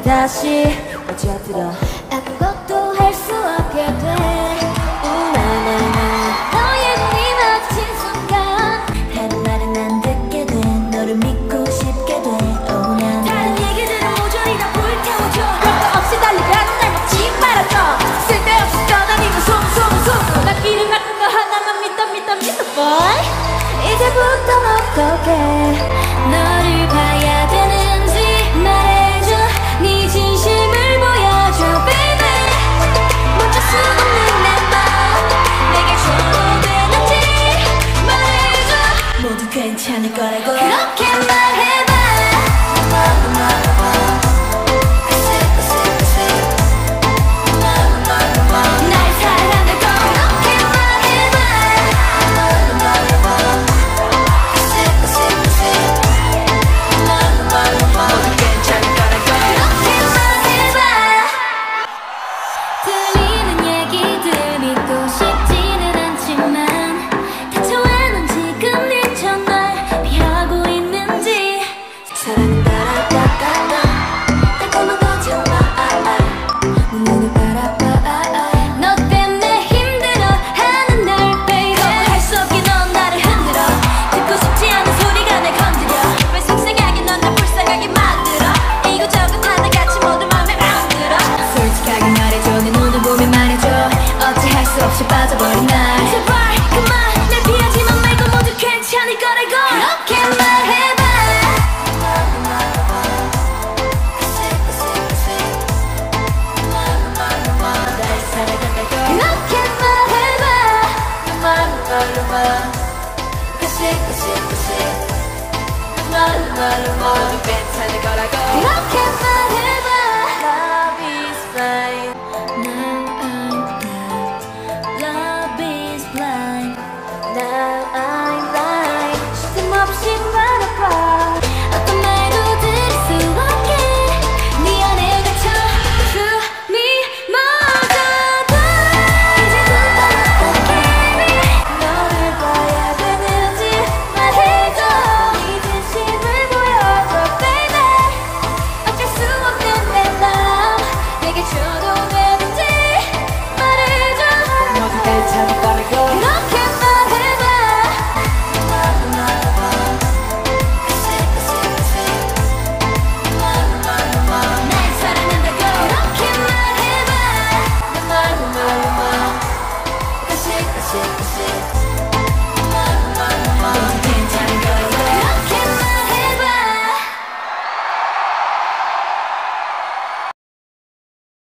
다시 빠져들어 아무것도 할 수 없게 돼 너의 눈이 마주친 순간 다른 말은 안 듣게 돼 너를 믿고 싶게 돼 다른 얘기들은 모조리 다 불태워줘 별거 없이 달려가는 날 막지 말아줘 쓸데없이 떠다니는 소문 나 기름 같은 거 하나만 믿어 boy 이제부터 어떡해